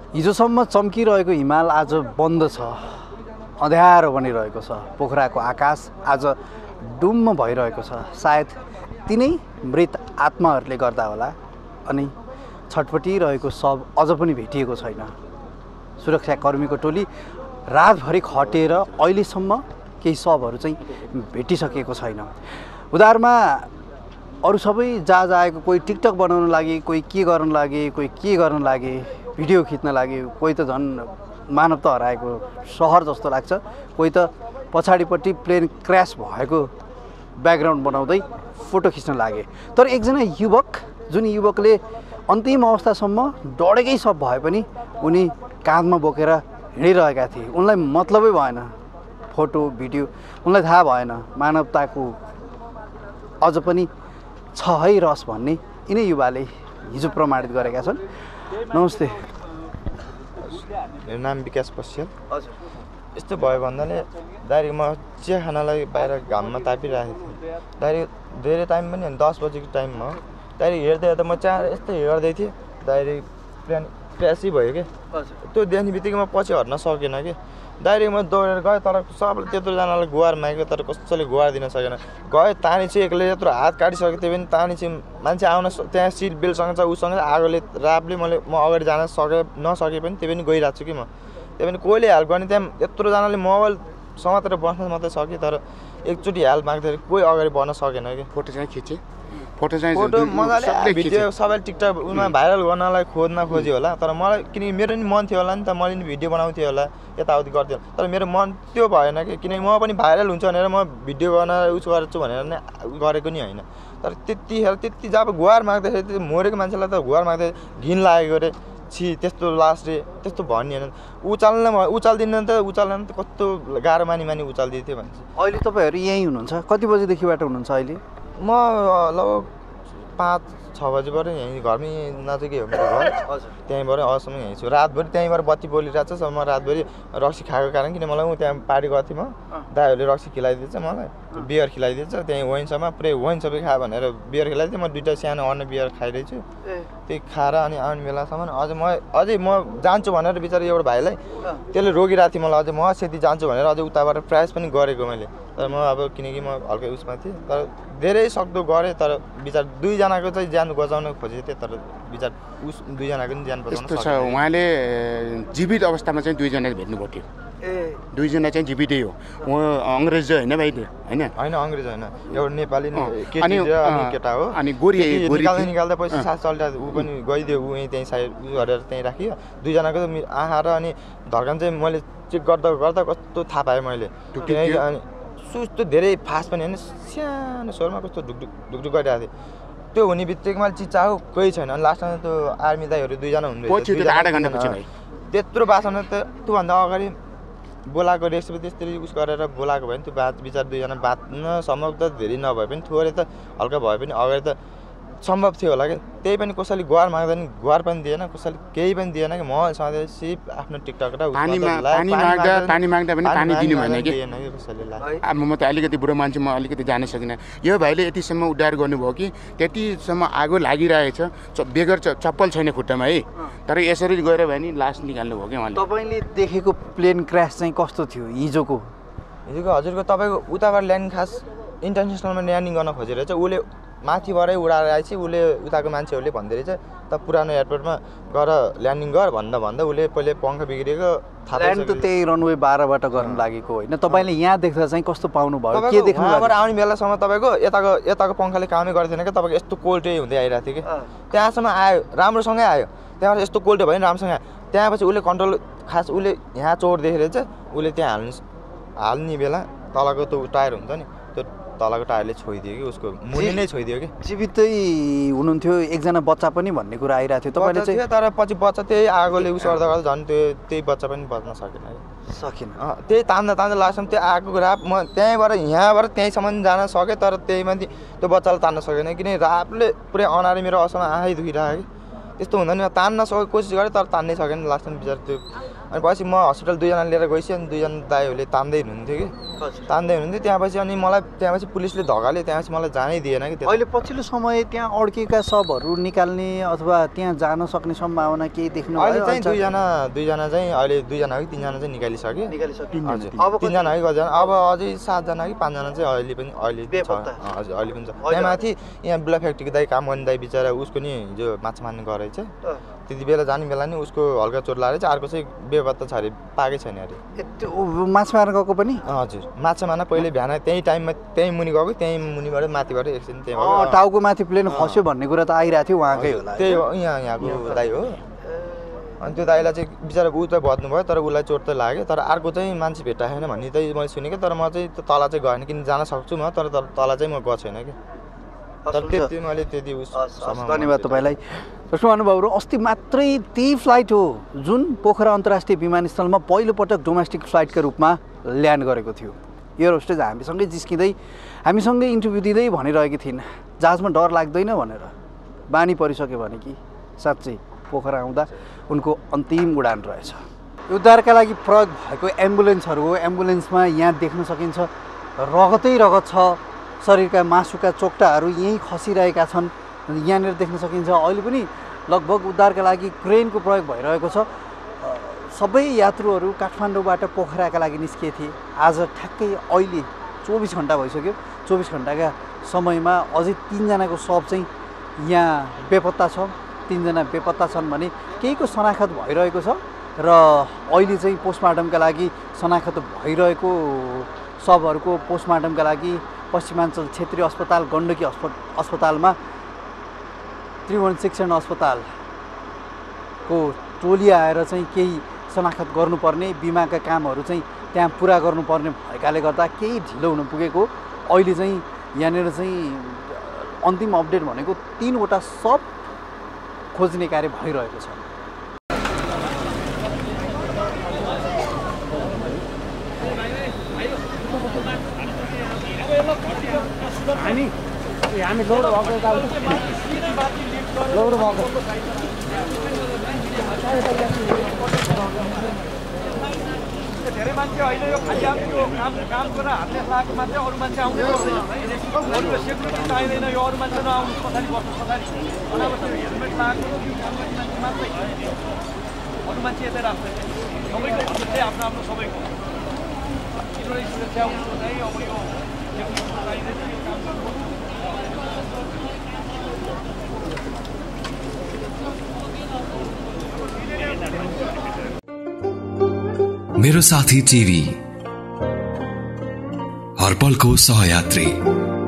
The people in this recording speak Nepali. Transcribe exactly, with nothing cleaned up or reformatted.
हिजोसम्म चम्किरहेको हिमाल आज बन्द छ, अँध्यारो बनिरहेको छ। पोखराको आकाश आज डुम्म भइरहेको छ। सायद तिनै मृत आत्माहरूले गर्दा होला। अनि छटपटिरहेको शव अझ पनि भेटिएको छैन। सुरक्षाकर्मीको टोली रातभरि खटेर अहिलेसम्म केही शवहरू चाहिँ भेटिसकेको छैन। उधारमा अरू सबै जहाँ जाएको, कोही टिकटक बनाउन लागि, कोही के गर्न लागि, कोही के गर्न लागि, भिडियो खिच्न लागि, कोही त झन् मानवता हराएको सहर जस्तो लाग्छ, कोही त पछाडिपट्टि प्लेन क्र्यास भएको ब्याकग्राउन्ड बनाउँदै फोटो खिच्न लागे। तर एकजना युवक, जुन युवकले अन्तिम अवस्थासम्म डढेकै सब भए पनि उनी काँधमा बोकेर हिँडिरहेका थिए। उनलाई मतलबै भएन फोटो भिडियो, उनलाई थाहा भएन मानवताको अझ पनि छ है रस भन्ने यिनै युवाले हिजो प्रमाणित गरेका छन्। नमस्ते, मेरो नाम विकास पश्चिम। हजुर, यस्तो भयो भन्नाले डाइरेक्ट म चिया खानलाई बाहिर घाममा तापिरहेको थिएँ। डाइरेक्ट धेरै टाइम पनि होइन, दस बजीको टाइममा डाइरेक्ट हेर्दै हेर्दा म चिया यस्तो हेर्दै थिएँ, डाइरेक्ट प्लेन क्र्यासै भयो कि। त्यो देख्ने बित्तिकै म पछि हट्न सकेन कि। डाइरेक्ट म दौडेर गएँ, तर सबले त्यत्रोजनालाई गुहार माग्यो, तर कसैले गुहार दिन सकेन। गएँ, तानी चाहिँ एक्लै यत्रो हात काटिसकेको थियो भने तानी चाहिँ मान्छे आउन त्यहाँ सिट बेलसँग छ, उसँग आगोले रापले मैले म अगाडि जान सके नसके पनि त्यो पनि गइरहेको छु कि म। त्यो पनि कोहीले हेल्प गर्ने, त्यहाँ यत्रोजनाले मोबाइल समातेर बस्न मात्रै सक्यो, तर एकचोटि हेल्प माग्दाखेरि कोही अगाडि बढ्न सकेन कि। फोटो चाहिँ खिचेँ, फोटो चाहिँ फोटो मजाले भिडियो सबै टिकटक उमा भाइरल गर्नलाई खोज्न खोज्यो होला। तर मलाई किनकि मेरो नि मन थियो होला नि त, मैले नि भिडियो बनाउँथेँ होला, यताउति गर्थेँ होला। तर मेरो मन त्यो भएन कि, किनकि म पनि भाइरल हुन्छ भनेर म भिडियो गर्न उस गर्छु भनेर नै गरेको नि होइन। तर त्यतिखेर त्यति जब गुहार माग्दाखेरि त्यो मरेको मान्छेलाई त गुहार माग्दै घिन लागेको रे, छि त्यस्तो लास्ट रे, त्यस्तो भन्ने होइन। उचाल्न उचाल्दिनँ त उचाल्न त कस्तो गाह्रो मानी मानी उचाल्दिएको थियो भन्छ। अहिले तपाईँहरू यहीँ हुनुहुन्छ? कति बजीदेखिबाट हुनुहुन्छ अहिले? म लगभग पाँच छ बजीबाट यहीँ घरमै नजिकै हो मेरो घर। हजुर, त्यहीँबाट अहिलेसम्म यहीँ छु। रातभरि त्यहीँबाट बत्ती बोलिरहेको छ। म रातभरि रक्सी खाएको कारण किन मलाई त्यहाँ पार्टी गर्थेँ म, दाइहरूले रक्सी खिलाइदिएछ मलाई, बियर खिलाइदिएछ। त्यहीँ वाइनसम्म पुरै वाइन सबै खा भनेर बियर खिलाइदिएँ। म दुइटा सानो अन्य बियर खाइरहेछु। त्यही खाएर अनि आउने बेलासम्म अझै म अझै म जान्छु भनेर बिचरा एउटा भाइलाई त्यसले रोकिरहेको थिएँ मलाई। अझै म सेती जान्छु भनेर अझै उताबाट प्रयास पनि गरेको मैले। तर म अब किनकि म हल्कै उसमा थिएँ, तर धेरै सक्दो गरेँ। तर विचार दुईजनाको चाहिँ ज्यान बचाउन खोजेको थिएँ, तर विचार उस दुईजनाको पनि ज्यान बचाउन यस्तो छ। उहाँले जीवित अवस्थामा चाहिँ दुईजना भेट्नुभएको थियो। ए, दुईजना चाहिँ जीवितै हो। उहाँ अङ्ग्रेज होइन भाइ त्यो, होइन होइन अङ्ग्रेज होइन, एउटा नेपाली केटी अनि केटा हो। अनि गोरी निकाल्दै निकाल्दा पैसा साथ चलिरहेको ऊ पनि गइदियो, ऊ यहीँ त्यहीँ साइड उ गरेर त्यहीँ राखियो। दुईजनाको आँखा र अनि धड्कन चाहिँ मैले चेक गर्दा गर्दा कस्तो थाहा पाएँ मैले। किनकि अनि सुस्तो धेरै फास्ट पनि होइन, सानो स्वरमा कस्तो ढुकढुक ढुकढुक गरिरहेको थियो। त्यो हुने बित्तिकै मैले चिचाएको कोही छैन। लास्टमा त्यो आर्मी दाइहरू दुईजना हुनुहुन्थ्यो। आधा घन्टा पछि त्यत्रो बासमा त त्योभन्दा अगाडि बोलाएको रेसिपी त्यसरी उस गरेर बोलाएको भयो नि। त्यो बात विचार दुईजना बाँच्न सम्भव त धेरै नभए पनि थोरै त हल्का भए पनि अगाडि त सम्भव थियो होला कि। त्यही पनि कसैले गुहार माग्दा नि गुहार पनि दिएन, कसैले केही पनि दिएन कि। म सधैँ सिप आफ्नो टिकटक र पानी माग्दा पानी माग्दा पनि पानी दिनु भएन कि कसैले। अब म त अलिकति बुढो मान्छे, म अलिकति जान सकिनँ। यो भाइले यतिसम्म उद्धार गर्नुभयो कि त्यतिसम्म आगो लागिरहेछ, बेगर चप्पल छैन खुट्टामा है, तर यसरी गएर भयो नि लास निकाल्नु भयो कि उहाँले। तपाईँले देखेको प्लेन क्र्यास चाहिँ कस्तो थियो हिजोको? हिजोको हजुरको तपाईँको उताबाट ल्यान्डिङ खास इन्टरनेसनलमा ल्यान्डिङ गर्न खोजेर चाहिँ उसले माथिबाटै उडाएर आएपछि उसले उताको मान्छेहरूले भन्दै रहेछ त पुरानो एयरपोर्टमा गएर ल्यान्डिङ गर भन्दा भन्दा उसले पहिले पङ्खा बिग्रेको थाहा ल्यान्ड त त्यही रनवे बाह्रबाट गर्न लागेको होइन। तपाईँले यहाँ देख्दा चाहिँ कस्तो पाउनुभयो, के देख्नु? वहाँबाट आउने बेलासम्म तपाईँको यताको यताको पङ्खाले कामै गर्दैन क्या। तपाईँको यस्तो कोल्टे हुँदै आइरहेको थियो कि त्यहाँसम्म आयो, राम्रोसँगै आयो। त्यहाँबाट यस्तो कोल्टे भयो नि राम्रोसँग आयो। त्यहाँपछि उसले कन्ट्रोल खास उसले यहाँ चोट देखेर चाहिँ उसले त्यहाँ हाल्नु हाल्ने बेला तलको त्यो टायर हुन्छ नि, त्यो तलको टायरले छोइदियो कि उसको मुनि नै छोइदियो कि। जीवितै हुनुहुन्थ्यो, एकजना बच्चा पनि भन्ने कुरा आइरहेको थियो तपाईँले चाहिँ। तर पछि बच्चा त्यही आगोले उस गर्दा गर्दा झन् त्यो त्यही बच्चा पनि बच्न सकेन सकिन। त्यही तान्दा तान्दा लास्टमा त्यो आगोको राप म त्यहीँबाट यहाँबाट त्यहीँसम्म जान सकेँ, तर त्यही माथि त्यो बच्चालाई तान्न सकेन। किनकि रापले पुरै अनारी मेरो असमा आँखै दुखिरहेको कि यस्तो हुँदैन तान्न सके कोसिस गरेँ तर तान्नै सकेन लास्टमा बिचरा त्यो अनि पछि म हस्पिटल दुईजना लिएर गएपछि अनि दुईजना दाइहरूले तान्दै हुनुहुन्थ्यो कि तान्दै हुनुहुन्थ्यो त्यहाँपछि अनि मलाई त्यहाँपछि पुलिसले धगाल्यो त्यहाँपछि मलाई जानै दिएन कि अहिले पछिल्लो समय त्यहाँ अड्केका शवहरू निकाल्ने अथवा त्यहाँ जान सक्ने सम्भावना केही देख्नु अहिले चाहिँ दुईजना दुईजना चाहिँ अहिले दुईजना हो कि तिनजना चाहिँ निकालिसक्यो निकालिसक्यो हजुर तिनजना है कतिजना अब अझै सातजना कि पाँचजना चाहिँ अहिले पनि अहिले छ हजुर अहिले पनि छ यहाँ माथि यहाँ बुला फ्याक्ट्रीको दाइ काम गर्ने दाइ बिचरा उसको नि हिजो माछा मार्नु गएर चाहिँ त्यति बेला जाने बेला नि उसको हल्का चोट लागेर चाहिँ अर्को चाहिँ बेपत्ता छ अरे पाएकै छैन अरे माछा मार्न गएको पनि हजुर माछा मार्न पहिले बिहान त्यही टाइममा त्यही मुनि गएको त्यही मुनिबाट माथिबाट एकछिन त्यही टाउको माथि प्लेन खस्यो भन्ने कुरा त आइरहेको थियो उहाँकै होला त्यही हो यहाँ यहाँको दाइ हो अनि त्यो दाइलाई चाहिँ बिचरा ऊ त बच्नु भयो तर उसलाई चोट त लाग्यो तर अर्को चाहिँ मान्छे भेट्टाएन भन्ने चाहिँ मैले सुनेको तर म चाहिँ तल चाहिँ गएन किन जान सक्छु म तर तल चाहिँ म गएको छैन कि तर त्यति मैले त्यति धन्यवाद तपाईँलाई। प्रश्न अनुभवहरू अस्ति मात्रै त्यही फ्लाइट हो जुन पोखरा अन्तर्राष्ट्रिय विमानस्थलमा पहिलोपटक डोमेस्टिक फ्लाइटका रूपमा ल्यान्ड गरेको थियो। एयर होस्टेज हामीसँगै जिस्किँदै हामीसँगै इन्टरभ्यू दिँदै भनिरहेकी थिइन् जहाजमा डर लाग्दैन भनेर बानी परिसक्यो भने कि साँच्चै पोखरा आउँदा उनको अन्तिम उडान रहेछ। उद्धारका लागि प्रयोग भएको एम्बुलेन्सहरू हो। एम्बुलेन्समा यहाँ देख्न सकिन्छ रगतै रगत छ, शरीरका मासुका चोक्टाहरू यहीँ खसिरहेका छन्। यहाँनिर देख्न सकिन्छ अहिले पनि लगभग उद्धारका लागि क्रेनको प्रयोग भइरहेको छ। सबै यात्रुहरू काठमाडौँबाट पोखराका लागि निस्किए थिए। आज ठ्याक्कै अहिले चौबिस घन्टा भइसक्यो। चौबिस घन्टाका समयमा अझै तिनजनाको शव चाहिँ यहाँ बेपत्ता छ। तिनजना बेपत्ता छन् भने केहीको शनाखत भइरहेको छ र अहिले चाहिँ पोस्टमार्टमका लागि शनाखत भइरहेको शवहरूको पोस्टमार्टमका लागि पश्चिमाञ्चल क्षेत्रीय अस्पताल गण्डकी अस्पतालमा त्रिभुवन शिक्षण अस्पतालको टोली आएर चाहिँ केही शनाखत गर्नुपर्ने बिमाका कामहरू चाहिँ त्यहाँ पुरा गर्नुपर्ने भएकाले गर्दा केही ढिलो हुन पुगेको। अहिले चाहिँ यहाँनिर चाहिँ अन्तिम अपडेट भनेको तीनवटा सब खोज्ने कार्य भइरहेको छ। हामी हामी लोड भएको लोड भएको धेरै मान्छे अहिले यो खालि यो काम काम गरेर हातले लगाएको मान्छे अरू मान्छे आउँदै गर्दैन। अरू सेक्युरिटी चाहिँदैन यो अरू मान्छे नआउनु पछाडि बस्नु पछाडि अनावश्यक हेलमेट लगाएको काम गर्ने मान्छे मात्रै अरू मान्छे यतै राख्दैन। सबैको चाहिँ आफ्नो आफ्नो सबैको किनभने सुरक्षा हुन्छ चाहिँ अब यो सेक्युरिटी चाहिँदैन यो काम गर्नु। मेरो साथी टिभी हर पलको सहयात्री।